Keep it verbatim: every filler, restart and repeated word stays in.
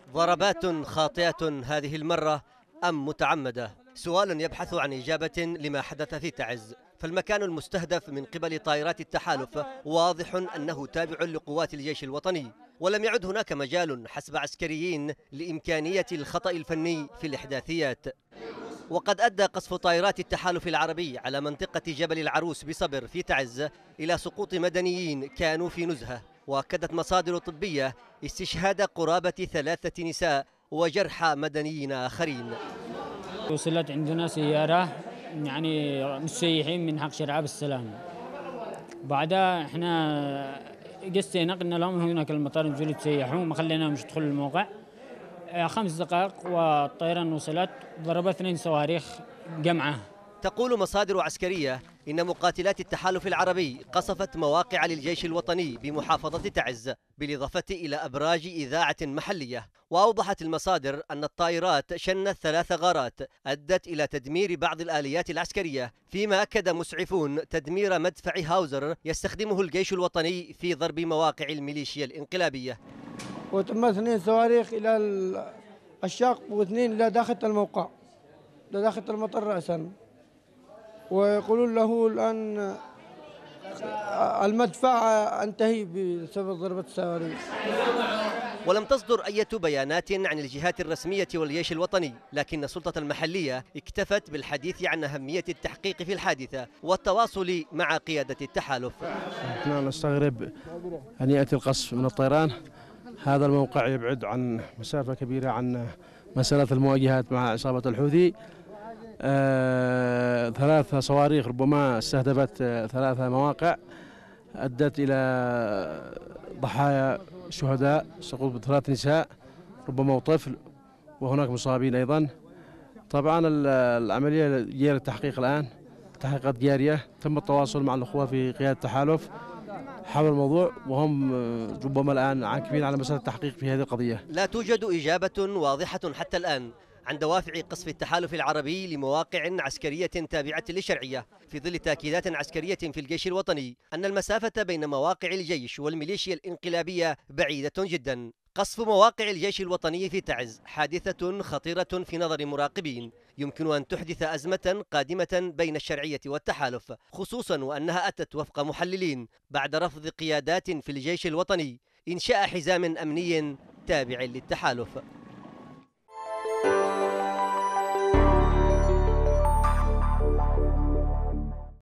ضربات خاطئة هذه المرة أم متعمدة؟ سؤال يبحث عن إجابة لما حدث في تعز، فالمكان المستهدف من قبل طائرات التحالف واضح أنه تابع لقوات الجيش الوطني، ولم يعد هناك مجال حسب عسكريين لإمكانية الخطأ الفني في الإحداثيات. وقد أدى قصف طائرات التحالف العربي على منطقة جبل العروس بصبر في تعز إلى سقوط مدنيين كانوا في نزهة، وأكدت مصادر طبية استشهاد قرابة ثلاثة نساء وجرح مدنيين آخرين. وصلت عندنا سيارة يعني مسيحين من حق شرعة بالسلام، بعدها احنا قسينا قلنا لهم هناك المطار انزلوا تسيحوا، ما خليناهم يدخلوا الموقع. خمس دقائق والطيران وصلت ضربت اثنين صواريخ جمعة. تقول مصادر عسكرية إن مقاتلات التحالف العربي قصفت مواقع للجيش الوطني بمحافظة تعز، بالإضافة إلى أبراج إذاعة محلية. وأوضحت المصادر أن الطائرات شنت ثلاث غارات أدت إلى تدمير بعض الآليات العسكرية، فيما أكد مسعفون تدمير مدفع هاوزر يستخدمه الجيش الوطني في ضرب مواقع الميليشيا الانقلابية. وتم اثنين صواريخ إلى الشاق واثنين إلى داخل الموقع، إلى داخل المطار رأسا، ويقولون له الآن المدفع انتهي بسبب ضربة الصواريخ. ولم تصدر أي بيانات عن الجهات الرسمية والجيش الوطني، لكن السلطة المحلية اكتفت بالحديث عن أهمية التحقيق في الحادثة والتواصل مع قيادة التحالف. نحن نستغرب أن يأتي القصف من الطيران. هذا الموقع يبعد عن مسافة كبيرة عن مسألة المواجهات مع عصابة الحوثي. آه، ثلاث صواريخ ربما استهدفت آه، ثلاثة مواقع أدت إلى ضحايا شهداء، سقوط بثلاث نساء ربما وطفل، وهناك مصابين أيضا. طبعا العملية جارية التحقيق الآن، تحقيقات جارية، تم التواصل مع الأخوة في قيادة التحالف حول الموضوع، وهم ربما الآن عاكفين على مسألة التحقيق في هذه القضية. لا توجد إجابة واضحة حتى الآن عن دوافع قصف التحالف العربي لمواقع عسكرية تابعة للشرعية، في ظل تأكيدات عسكرية في الجيش الوطني أن المسافة بين مواقع الجيش والميليشيا الانقلابية بعيدة جدا. قصف مواقع الجيش الوطني في تعز حادثة خطيرة في نظر مراقبين، يمكن أن تحدث أزمة قادمة بين الشرعية والتحالف، خصوصا وأنها أتت وفق محللين بعد رفض قيادات في الجيش الوطني إنشاء حزام أمني تابع للتحالف.